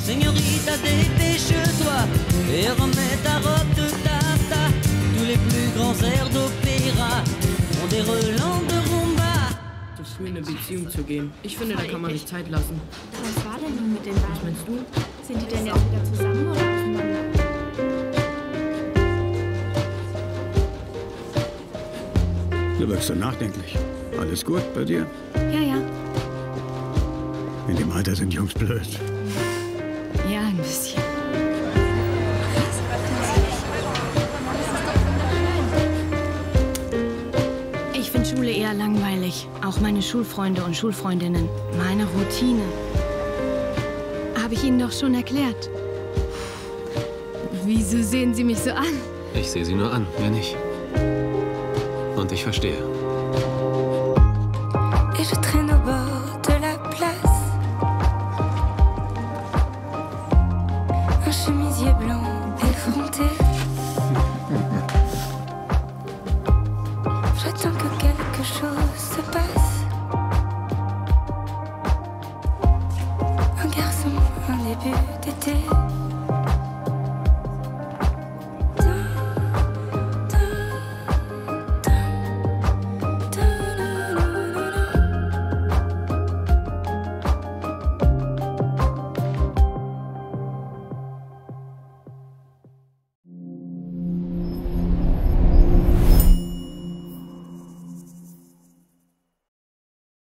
Señorita, dépêche-toi et remets ta robe de taffetas. Tous les plus grands airs d'opéra ont des relents de rumba. Zu früh in eine Beziehung zu gehen. Ich finde, da kann man sich Zeit lassen. Was war denn nun mit den beiden? Was meinst du? Sind die denn jetzt wieder zusammen oder auseinander? Du wirkst so nachdenklich. Alles gut bei dir? Ja, ja. In dem Alter sind Jungs blöd. Ja, ein bisschen. Ich finde Schule eher langweilig. Auch meine Schulfreunde und Schulfreundinnen. Meine Routine. Habe ich Ihnen doch schon erklärt. Wieso sehen Sie mich so an? Ich sehe sie nur an, mehr nicht. Und ich verstehe. Et je traîne au bord de la place. Un chemisier blanc effronté. J'attends que quelque chose se passe.